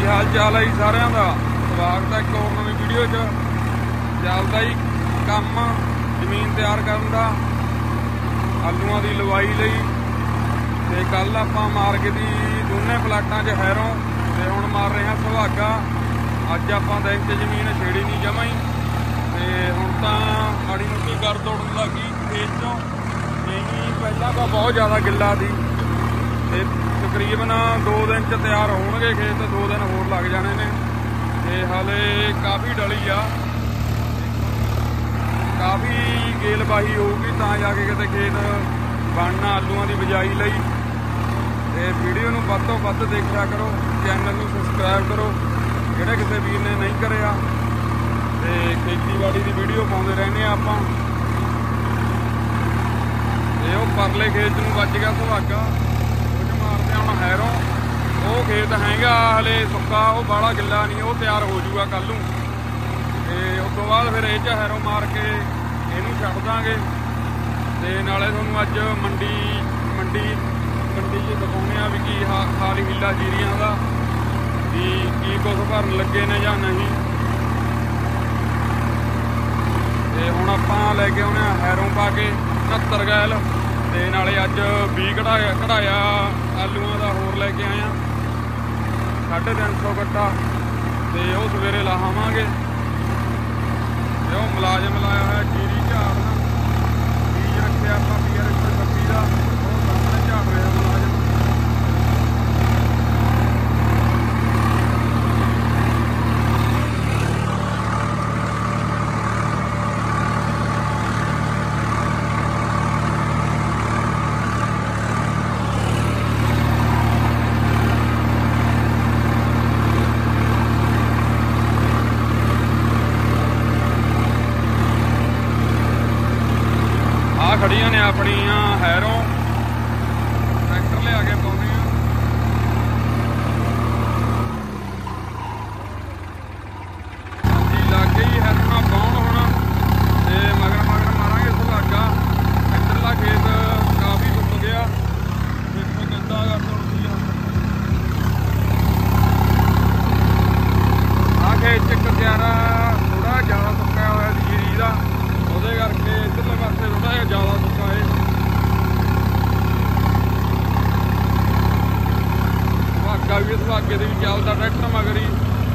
ਕੀ ਹਾਲ ਚਾਲ ਹੈ ਜੀ ਸਾਰਿਆਂ ਦਾ। ਸਵਾਗਤ ਹੈ ਇੱਕ ਹੋਰ ਨਵੀਂ ਵੀਡੀਓ 'ਚ। ਚੱਲਦਾ ਜੀ ਕੰਮ ਜ਼ਮੀਨ ਤਿਆਰ ਕਰਨ ਦਾ ਆਲੂਆਂ ਦੀ ਲਵਾਈ ਲਈ। ਤੇ ਕੱਲ ਆਪਾਂ ਮਾਰ ਕੇ ਦੀ ਦੋਨੇ ਪਲਾਟਾਂ 'ਚ ਹੈਰੋਂ ਤੇ ਹੁਣ ਮਾਰ ਰਹੇ ਹਾਂ ਸੁਹਾਗਾ। ਅੱਜ ਆਪਾਂ ਦਿਨ 'ਚ ਜ਼ਮੀਨ ਛੇੜੀ ਨਹੀਂ ਜਮਾਂ ਹੀ। ਤੇ ਹੁਣ ਤਾਂ ਮਾੜੀ ਮੋਟੀ ਕਰ ਤੋੜਨ ਲੱਗੀ ਖੇਤ 'ਚੋਂ। ਨਹੀਂ ਪਹਿਲਾਂ ਤਾਂ ਬਹੁਤ ਜ਼ਿਆਦਾ ਗਿੱਲਾ ਸੀ ਤੇ ਤਕਰੀਬਨ 2 ਦਿਨ 'ਚ ਤਿਆਰ ਹੋਣਗੇ ਖੇਤ। 2 ਦਿਨ ਹੋਰ ਲੱਗ ਜਾਣੇ ਨੇ ਤੇ ਹਾਲੇ ਕਾਫੀ ਡਲੀ ਆ। ਕਾਫੀ ਗੇਲਬਾਹੀ ਹੋਊਗੀ ਤਾਂ ਜਾ ਕੇ ਕਿਤੇ ਖੇਤ ਬਣਨਾ ਆਲੂਆਂ ਦੀ ਬਿਜਾਈ ਲਈ। ਤੇ ਵੀਡੀਓ ਨੂੰ ਵੱਧ ਤੋਂ ਵੱਧ ਦੇਖਿਆ ਕਰੋ, ਚੈਨਲ ਨੂੰ ਸਬਸਕ੍ਰਾਈਬ ਕਰੋ ਜਿਹੜੇ ਕਿਸੇ ਵੀਰ ਨੇ ਨਹੀਂ ਕਰਿਆ। ਤੇ ਖੇਤੀਬਾੜੀ ਦੀ ਵੀਡੀਓ ਪਾਉਂਦੇ ਰਹਿੰਦੇ ਆ ਆਪਾਂ। ਤੇ ਉਹ ਪਰਲੇ ਖੇਤ ਨੂੰ ਵੱਜ ਗਿਆ ਸੁਹਾਗਾ, ਉਹ 'ਚ ਮਾਰਦੇ ਹੁਣ ਹੈਰੋਂ। ਉਹ ਖੇਤ ਹੈਗਾ ਹਲੇ ਸੁੱਕਾ, ਉਹ ਬਾਹਲਾ ਗਿੱਲਾ ਨਹੀਂ, ਉਹ ਤਿਆਰ ਹੋ ਜੂਗਾ ਕੱਲ੍ਹ ਨੂੰ। ਤੇ ਉਸ ਤੋਂ ਬਾਅਦ ਫਿਰ ਇਹ 'ਚ ਹੈਰੋਂ ਮਾਰ ਕੇ ਇਹਨੂੰ ਛੱਡ ਦਾਂਗੇ। ਤੇ ਨਾਲੇ ਤੁਹਾਨੂੰ ਅੱਜ ਮੰਡੀ 'ਚ ਦਿਖਾਉਂਦੇ ਆ ਵੀ ਕੀ ਹਾਲ ਹੀਲਾ ਜੀਰੀਆਂ ਦਾ, ਵੀ ਕੀ ਕੁਛ ਭਰਨ ਲੱਗੇ ਨੇ ਜਾਂ ਨਹੀਂ। ਤੇ ਹੁਣ ਆਪਾਂ ਲੈ ਕੇ ਆਉਣੇ ਆ ਹੈਰੋਂ ਪਾ ਕੇ 69 ਗੈਲ। ਤੇ ਨਾਲੇ ਅੱਜ 20 ਕਢਾਇਆ ਆਲੂਆਂ ਦਾ ਹੋਰ ਲੈ ਕੇ ਆਇਆ 350 ਗੱਟਾ। ਤੇ ਉਹ ਸਵੇਰੇ ਲਾਹਾਵਾਂਗੇ। ਤੇ ਉਹ ਮੁਲਾਜ਼ਮ ਲਾਇਆ ਹੋਇਆ ਜੀਰੀ ਝਾੜਨਾ, ਬੀਜ ਰੱਖਿਆ ਆਪਾਂ PR 126 ਦਾ, ਉਹ ਸਾਹਮਣੇ ਝਾੜ ਰਿਹਾ ਮੁਲਾਜ਼ਮ। ਖੜੀਆਂ ਨੇ ਆਪਣੀਆਂ ਹੈਰੋਂ, ਟਰੈਕਟਰ ਲਿਆ ਕੇ ਪਾਉਂਦੇ ਆ। ਹਾਂਜੀ ਲੱਗ ਗਈ ਹੈਰੋਂ ਨਾਲ ਪਾਉਣ ਹੁਣ। ਤੇ ਮਗਰ ਮਾਰਾਂਗੇ ਸੁਹਾਗਾ। ਇੱਧਰਲਾ ਖੇਤ ਕਾਫੀ ਸੁੱਕ ਗਿਆ, ਦੇਖੋ ਗੰਦਾ ਕਰ ਤੋੜਦੀ ਆ। ਆਹ ਖੇਤ 'ਚ ਇੱਕ ਕਿਆਰਾ ਥੋੜਾ ਜ਼ਿਆਦਾ ਸੁੱਕਿਆ ਹੋਇਆ ਸੀ ਜੀਰੀ ਦਾ, ਉਹਦੇ ਕਰਕੇ ਇੱਧਰਲੇ ਪਾਸੇ ਥੋੜਾ ਜਿਹਾ ਜ਼ਿਆਦਾ ਸੁੱਕਾ ਏ। ਸੁਹਾਗੇ ਦੇ ਵੀ ਚੱਲਦਾ ਟਰੈਕਟਰ ਮਗਰ ਹੀ।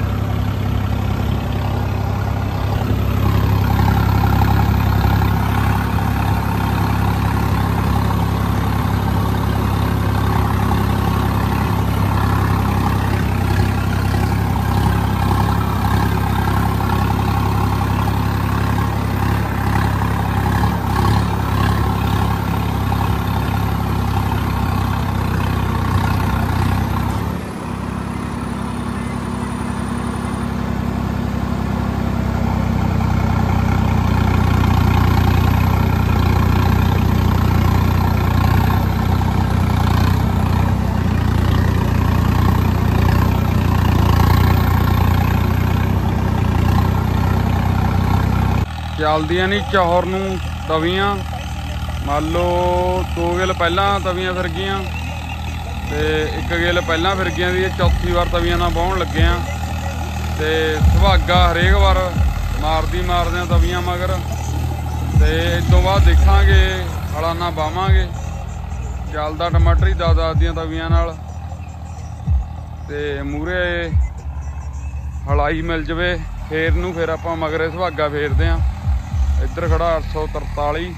ਚੱਲਦੀਆਂ ਨਹੀਂ ਚੌਰ ਨੂੰ ਤਵੀਆਂ। ਮੰਨ ਲਓ 2 ਗੇਲ ਪਹਿਲਾਂ ਤਵੀਆਂ ਫਿਰ ਗਈਆਂ ਤੇ 1 ਗੇਲ ਪਹਿਲਾਂ ਫਿਰ ਗਈਆਂ ਦੀ। ਚੌਥੀ ਵਾਰ ਤਵੀਆਂ ਨਾਲ ਵਾਹੁਣ ਲੱਗੇ ਆ। ਤੇ ਸੁਹਾਗਾ ਹਰੇਕ ਵਾਰ ਮਾਰਦੇ ਆ ਤਵੀਆਂ ਮਗਰ। ਤੇ ਇਸ ਤੋਂ ਬਾਅਦ ਦੇਖਾਂਗੇ ਹਲਾਨਾ ਬਾਵਾਂਗੇ। ਚੱਲਦਾ ਟਮਾਟਰ ਹੀ 10 ਦੀਆਂ ਤਵੀਆਂ ਨਾਲ। ਤੇ ਮੂਹਰੇ ਹਲਾਈ ਮਿਲ ਜਾਵੇ ਫੇਰ ਨੂੰ, ਫਿਰ ਆਪਾਂ ਮਗਰੇ ਸੁਹਾਗਾ ਫੇਰਦੇ ਆ। ਇੱਧਰ ਖੜਾ 843।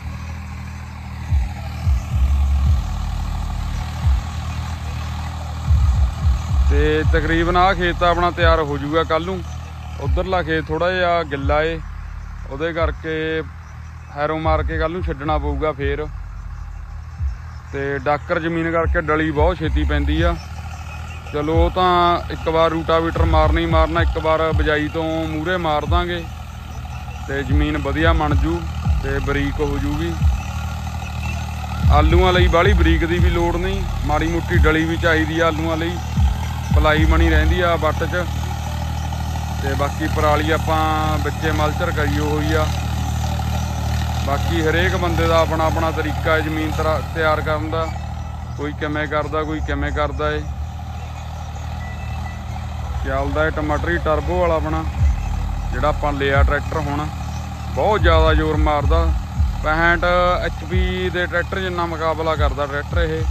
ਤੇ ਤਕਰੀਬਨ ਆਹ ਖੇਤ ਆਪਣਾ ਤਿਆਰ ਹੋ ਜੂਗਾ ਕੱਲ ਨੂੰ। ਉਧਰਲਾ ਖੇਤ ਥੋੜਾ ਜਿਹਾ ਗਿੱਲਾ ਏ, ਉਹਦੇ ਕਰਕੇ ਹੈਰੋਂ ਮਾਰ ਕੇ ਕੱਲ ਨੂੰ ਛੱਡਣਾ ਪਊਗਾ ਫੇਰ। ਤੇ ਡਾਕਰ ਜ਼ਮੀਨ ਕਰਕੇ ਡਲੀ ਬਹੁਤ ਛੇਤੀ ਪੈਂਦੀ ਆ। ਚਲੋ ਉਹ ਤਾਂ ਇੱਕ ਵਾਰ ਰੂਟਾਵੀਟਰ ਮਾਰਨਾ ਹੀ ਮਾਰਨਾ, ਇੱਕ ਵਾਰ ਬਿਜਾਈ ਤੋਂ ਮੂਹਰੇ ਮਾਰ ਦਾਂਗੇ ਤੇ ਜ਼ਮੀਨ ਵਧੀਆ ਬਣ ਜੂ ਤੇ ਬਰੀਕ ਹੋ ਜੂਗੀ। ਆਲੂਆਂ ਲਈ ਬਾਹਲੀ ਬਰੀਕ ਦੀ ਵੀ ਲੋੜ ਨਹੀਂ, ਮਾੜੀ ਮੋਟੀ ਡਲੀ ਵੀ ਚਾਹੀਦੀ ਆ ਆਲੂਆਂ ਲਈ। ਪਲਾਈ ਬਣੀ ਰਹਿੰਦੀ ਆ ਵੱਟ 'ਚ। ਤੇ ਬਾਕੀ ਪਰਾਲੀ ਆਪਾਂ ਵਿੱਚੇ ਮਲਚਰ ਕਰੀ ਹੋਈ ਆ। ਬਾਕੀ ਹਰੇਕ ਬੰਦੇ ਦਾ ਆਪਣਾ ਆਪਣਾ ਤਰੀਕਾ ਹੈ ਜ਼ਮੀਨ ਤਿਆਰ ਕਰਨ ਦਾ। ਕੋਈ ਕਿਵੇਂ ਕਰਦਾ, ਕੋਈ ਕਿਵੇਂ ਕਰਦਾ ਏ। ਚੱਲਦਾ ਹੈ ਟਮਾਟਰੀ ਟਰਬੋ ਵਾਲਾ ਆਪਣਾ ਜਿਹੜਾ ਆਪਾਂ ਲਿਆ ਟਰੈਕਟਰ। ਹੁਣ ਬਹੁਤ ਜ਼ਿਆਦਾ ਜ਼ੋਰ ਮਾਰਦਾ, 65 HP ਦੇ ਟਰੈਕਟਰ ਜਿੰਨਾ ਮੁਕਾਬਲਾ ਕਰਦਾ ਟਰੈਕਟਰ ਇਹ।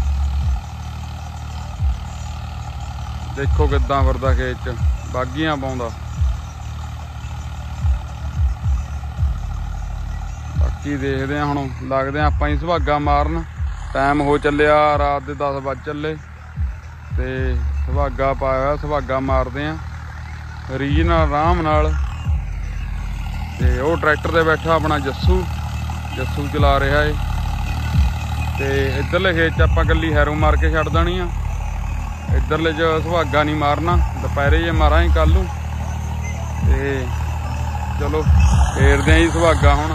ਦੇਖੋ ਕਿੱਦਾਂ ਫਿਰਦਾ ਖੇਤ 'ਚ, ਬਾਗੀਆਂ ਪਾਉਂਦਾ। ਬਾਕੀ ਦੇਖਦੇ ਹਾਂ, ਹੁਣ ਲੱਗਦੇ ਆਪਾਂ ਹੀ ਸੁਹਾਗਾ ਮਾਰਨ। ਟਾਈਮ ਹੋ ਚੱਲਿਆ, ਰਾਤ ਦੇ 10 ਵੱਜ ਚੱਲੇ ਤੇ ਸੁਹਾਗਾ ਪਾਇਆ, ਸੁਹਾਗਾ ਮਾਰਦੇ ਆ ਰੀਝ ਨਾਲ, ਆਰਾਮ ਨਾਲ। ਤੇ ਉਹ ਟਰੈਕਟਰ ਤੇ ਬੈਠਾ ਆਪਣਾ ਜੱਸੂ ਚਲਾ ਰਿਹਾ ਏ। ਤੇ ਇੱਧਰਲੇ ਖੇਤ 'ਚ ਆਪਾਂ ਇਕੱਲੀ ਹੈਰੋ ਮਾਰ ਕੇ ਛੱਡ ਦੇਣੀ ਆ, ਇੱਧਰਲੇ 'ਚ ਸੁਹਾਗਾ ਨਹੀਂ ਮਾਰਨਾ, ਦੁਪਹਿਰੇ ਜੇ ਮਾਰਾਂਗੇ ਕੱਲ੍ਹ ਨੂੰ। ਤੇ ਚਲੋ ਫੇਰਦੇ ਆਂ ਜੀ ਸੁਹਾਗਾ ਹੁਣ।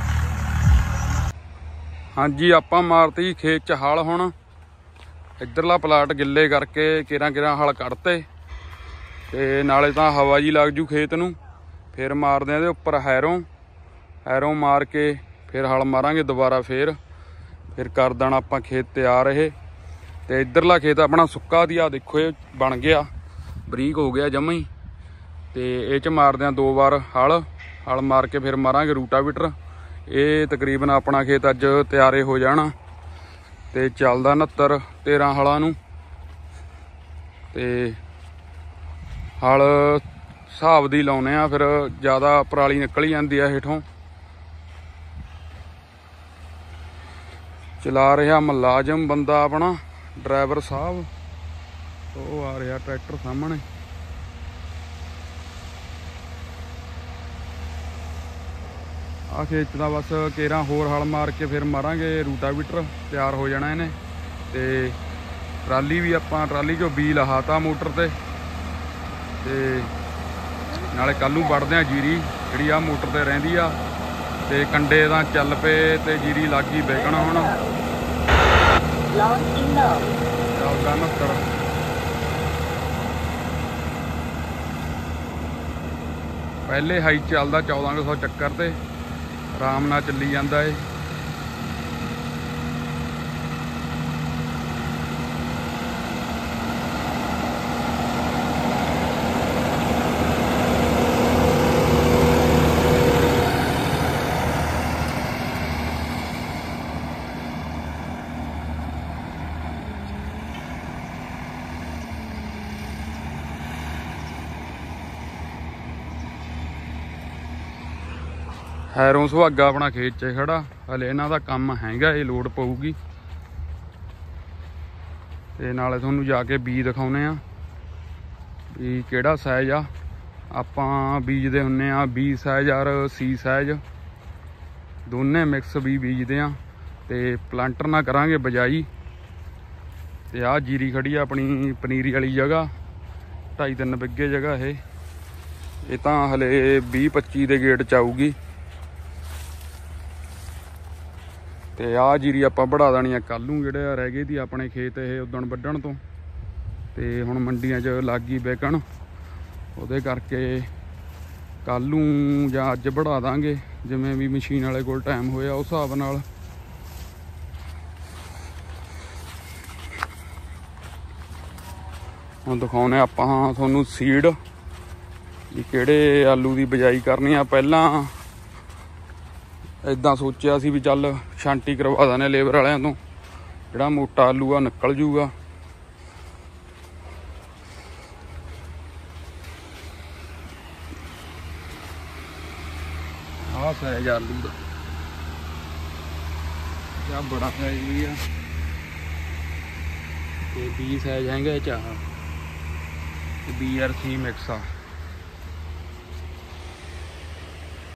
ਹਾਂਜੀ, ਆਪਾਂ ਮਾਰਤੀ ਖੇਤ 'ਚ ਹਲ। ਹੁਣ ਇੱਧਰਲਾ ਪਲਾਟ ਗਿੱਲੇ ਕਰਕੇ ਕਿਰਾਂ ਹਲ ਕੱਢਤੇ ਤੇ ਨਾਲੇ ਤਾਂ ਹਵਾ ਜੀ ਲੱਗ ਜੂ ਖੇਤ ਨੂੰ। ਫਿਰ ਮਾਰਦੇ ਆ ਇਹਦੇ ਉੱਪਰ ਹੈਰੋਂ ਮਾਰ ਕੇ ਫਿਰ ਹਲ ਮਾਰਾਂਗੇ ਦੁਬਾਰਾ। ਫਿਰ ਕਰ ਦੇਣਾ ਆਪਾਂ ਖੇਤ ਤਿਆਰ ਇਹ। ਤੇ ਇੱਧਰਲਾ ਖੇਤ ਆਪਣਾ ਸੁੱਕਾ ਦੀ, ਆ ਦੇਖੋ ਇਹ ਬਣ ਗਿਆ, ਬਰੀਕ ਹੋ ਗਿਆ ਜਮਾਂ ਹੀ। ਤੇ ਇਹ 'ਚ ਮਾਰਦੇ ਆ 2 ਵਾਰ ਹਲ ਮਾਰ ਕੇ ਫਿਰ ਮਾਰਾਂਗੇ ਰੂਟਾਵੀਟਰ। ਇਹ ਤਕਰੀਬਨ ਆਪਣਾ ਖੇਤ ਅੱਜ ਤਿਆਰੇ ਹੋ ਜਾਣਾ। ਤੇ ਚੱਲਦਾ 69-13 ਹਲਾਂ ਨੂੰ। ਤੇ ਹਲ ਹਿਸਾਬ ਦੀ ਲਾਉਨੇ ਆ, ਫਿਰ ਜ਼ਿਆਦਾ ਪਰਾਲੀ ਨਿਕਲ ਜਾਂਦੀ ਆ ਹੇਠੋਂ। ਚਲਾ ਰਿਹਾ ਮੁਲਾਜ਼ਮ ਬੰਦਾ ਆਪਣਾ, ਡਰਾਈਵਰ ਸਾਹਿਬ। ਉਹ ਆ ਰਿਹਾ ਟਰੈਕਟਰ ਸਾਹਮਣੇ। ਆ ਖੇਤ ਦਾ ਬਸ ਕੇਰਾਂ ਹੋਰ ਹਲ ਮਾਰ ਕੇ ਫਿਰ ਮਾਰਾਂਗੇ ਰੂਟਾਵੀਟਰ, ਤਿਆਰ ਹੋ ਜਾਣਾ ਇਹਨੇ। ਤੇ ਟਰਾਲੀ ਵੀ ਆਪਾਂ ਟਰਾਲੀ 'ਚੋਂ ਬੀ ਲਹਾਤਾ ਮੋਟਰ ਤੇ ਨਾਲੇ ਕੱਲ੍ਹ ਨੂੰ ਵੱਢਦੇ ਆ ਜੀਰੀ ਜਿਹੜੀ ਆ ਮੋਟਰ ਤੇ ਰਹਿੰਦੀ ਆ। ਤੇ ਕੰਡੇ ਤਾਂ ਚੱਲ ਪਏ ਤੇ ਜੀਰੀ ਲੱਗ ਗਈ ਵਿਕਣ। ਹੁਣ ਚੱਲਦਾ 69। ਪਹਿਲੇ ਹਾਈ ਚੱਲਦਾ 1400 ਚੱਕਰ ਤੇ ਆਰਾਮ ਨਾਲ ਚੱਲੀ ਜਾਂਦਾ ਏ। ਹੈਰੋਂ ਸੁਹਾਗਾ ਆਪਣਾ ਖੇਤ 'ਚ ਖੜਾ, ਹਲੇ ਇਹਨਾਂ ਦਾ ਕੰਮ ਹੈਗਾ, ਇਹ ਲੋਡ ਪਊਗੀ। ਤੇ ਨਾਲੇ ਤੁਹਾਨੂੰ ਜਾ ਕੇ ਬੀਜ ਦਿਖਾਉਂਦੇ ਆ ਵੀ ਕਿਹੜਾ ਸਾਈਜ਼ ਆ। ਆਪਾਂ ਬੀਜਦੇ ਹੁੰਦੇ ਆ B ਸਾਈਜ਼ ਔਰ C ਸਾਈਜ਼, ਦੋਨੇ ਮਿਕਸ ਵੀ ਬੀਜਦੇ ਆ। ਤੇ ਪਲਾਂਟਰ ਨਾਲ ਕਰਾਂਗੇ ਬਜਾਈ। ਤੇ ਆਹ ਜੀਰੀ ਖੜੀ ਆ ਆਪਣੀ ਪਨੀਰੀ ਵਾਲੀ ਜਗ੍ਹਾ, 2.5-3 ਬਿੱਗੇ ਜਗ੍ਹਾ ਇਹ ਤਾਂ ਹਲੇ 20-25 ਦੇ ਗੇਟ 'ਚ ਆਊਗੀ। ਤੇ ਆਹ ਜੀਰੀ ਆਪਾਂ ਵੜਾ ਦੇਣੀ ਆ ਕੱਲ੍ਹ ਨੂੰ, ਜਿਹੜੇ ਰਹਿ ਗਏ ਦੀ ਆਪਣੇ ਖੇਤ ਇਹ ਉਦਣ ਵੱਢਣ ਤੋਂ। ਤੇ ਹੁਣ ਮੰਡੀਆਂ 'ਚ ਲੱਗ ਗਈ ਵਿਕਣ, ਉਹਦੇ ਕਰਕੇ ਕੱਲ੍ਹ ਨੂੰ ਜਾਂ ਅੱਜ ਵੜਾ ਦਾਂਗੇ, ਜਿਵੇਂ ਵੀ ਮਸ਼ੀਨ ਵਾਲੇ ਕੋਲ ਟਾਈਮ ਹੋਇਆ ਉਸ ਹਿਸਾਬ ਨਾਲ। ਹੁਣ ਦਿਖਾਉਂਦੇ ਆਪਾਂ ਤੁਹਾਨੂੰ ਸੀਡ ਵੀ ਕਿਹੜੇ ਆਲੂ ਦੀ ਬਿਜਾਈ ਕਰਨੀ ਆ। ਪਹਿਲਾਂ ਇੱਦਾਂ ਸੋਚਿਆ ਸੀ ਵੀ ਚੱਲ ਛਾਂਟੀ ਕਰਵਾ ਦਿੰਦੇ ਲੇਬਰ ਵਾਲਿਆਂ ਤੋਂ, ਜਿਹੜਾ ਮੋਟਾ ਆਲੂ ਆ ਨਿਕਲ ਜੂਗਾ। ਆਹ ਸਾਈਜ਼ ਆਲੂ ਦਾ ਜਾਂ ਬੜਾ ਸਾਈਜ਼ ਵੀ ਆ, ਤੇ 20 ਸਾਈਜ਼ ਹੈਗਾ ਇਹ 'ਚ। ਆਹ BRC ਮਿਕਸ ਆ।